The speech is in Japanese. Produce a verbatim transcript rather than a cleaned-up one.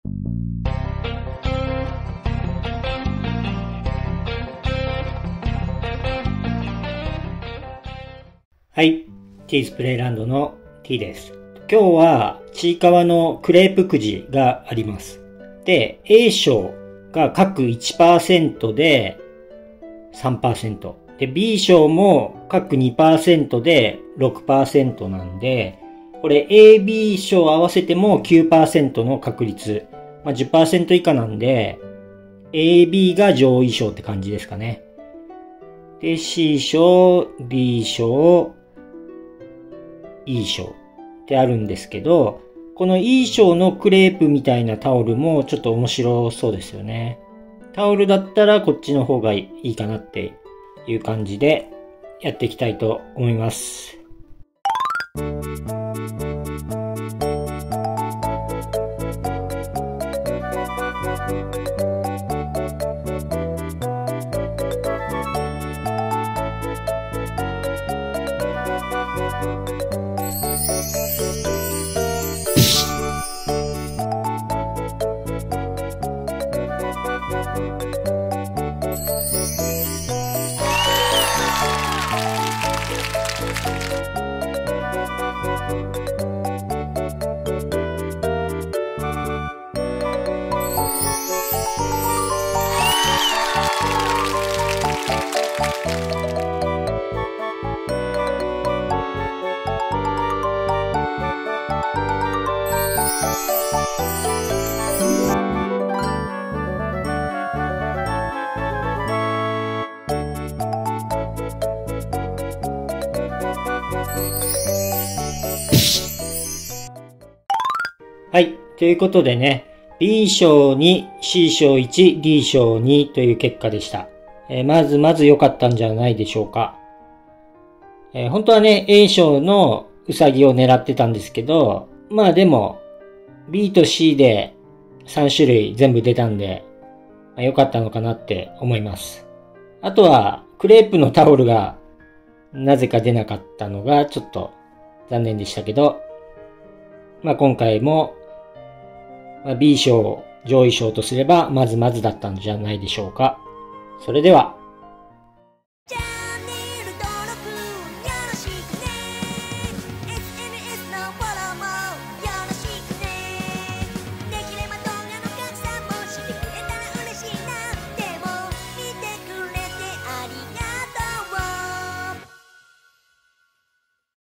はい。T スプレイランドの T です。今日はちいかわのクレープくじがあります。で、A 賞が各 いちパーセント で さんパーセント。で、B 賞も各 にパーセント で ろくパーセント なんで、これ A、B 賞合わせても きゅうパーセント の確率。まあ、じゅっパーセント 以下なんで、A、B が上位賞って感じですかね。で、C 賞、D 賞、E 賞ってあるんですけど、この E 賞のクレープみたいなタオルもちょっと面白そうですよね。タオルだったらこっちの方がいいかなっていう感じでやっていきたいと思います。はい。ということでね、B 賞に、C 賞いち、D 賞にという結果でした。えー、まずまず良かったんじゃないでしょうか。えー、本当はね、A 賞のウサギを狙ってたんですけど、まあでも、B と C でさん種類全部出たんで、まあ、良かったのかなって思います。あとは、クレープのタオルがなぜか出なかったのがちょっと残念でしたけど、まあ今回も、まあ、B 賞、上位賞とすればまずまずだったんじゃないでしょうか。それでは。